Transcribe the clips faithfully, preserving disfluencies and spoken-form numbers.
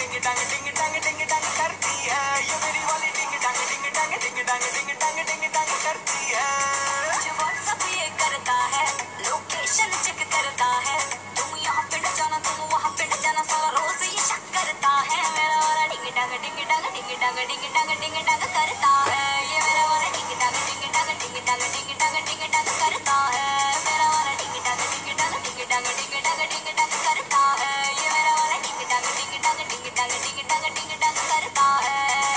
डिंग डंग डिंग डंग डिंग डंग करती है ये मेरी वाली डिंग डंग डिंग डंग डिंग डंग डिंग डंग डिंग डंग करती है। जो व्हाट्सएप ये करता है, लोकेशन चेक करता है, तुम यहाँ पे न जाना तुम वहाँ पे न जाना, साला रोज ये शक करता है। मेरा वाला डिंग डंग डिंग डंग डिंग डंग डिंग डंग डिंग डंग करता है ये मेरा वाला डिंग डंग डिंग डंग डिंग डंग डिंग डंग डिंग डंग करता है। मेरा वाला डिंग डंग डिंग डंग डिंग डंग डिंग डंग डिंग डंग करता है ये मेरा वाला डिंग डंग डिंग डंग डिंग डंग डिंग डंग डिंग डंग करता है।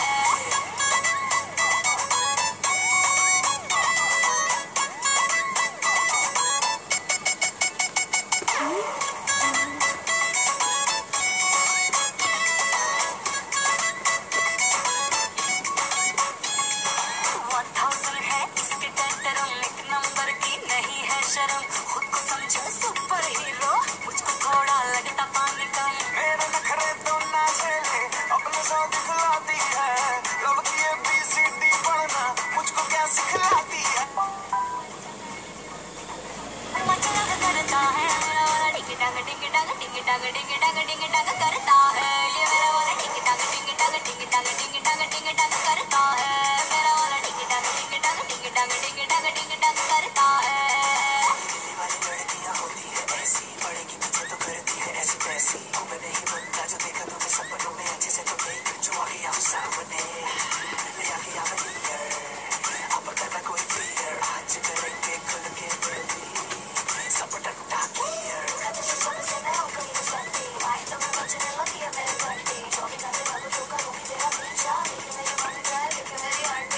शर्म खुद को समझो सुपर हीरो, मुझको थोड़ा लगता पानी कम। मेरे नखरे तो ना झेले अपने सौ दिखलाती है, लव की ए बी सी डी पढ़ना मुझको क्या सिखलाती है। मतलब करता है मेरा वाला डिंग डंग डिंग डंग डिंग डंग डिंग डंग डिंग डंग करता है ये मेरा वाला डिंग डंग डिंग डंग डिंग डंग डिंग डंग डिंग डंग करता है। मेरा वाला डिंग डंग डिंग डंग डिंग डंग डिंग डंग डिंग डंग करता है। पड़ेगी पीछे तो करती है ऐसी तैसी, मैं नहीं बनता जो देखा तुम्हें सपनों में अच्छे से तो देख जो आ गया सामने ले आ गया मैं अब करना कोई फियर, आज करेंगे खुल के बेबी सपटक टाकियर। से मैं हो गई संती वाई तो मैं बचने लगी है मेरे बर्थडे चौबीस घंटे में जो करूँगी तेरा पीछा लेकिन मेरे मन जाए लेकिन मेरी आंटी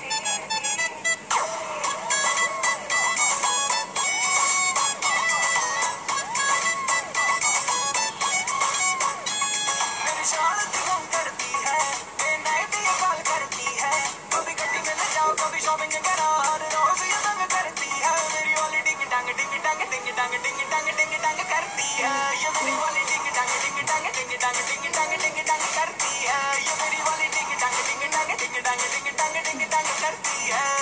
शॉपिंग करा हर रोज ये तंग करती है मेरी वाली डिंग डंग डिंग डंग डिंग डंग डिंग डंग डिंग डंग करती है ये मेरी वाली डिंग डंग डिंग डंग डिंग डंग डिंग डंग डिंग डंग करती है ये मेरी वाली डिंग डंग डिंग डंग डिंग डंग डिंग डंग डिंग डंग करती है।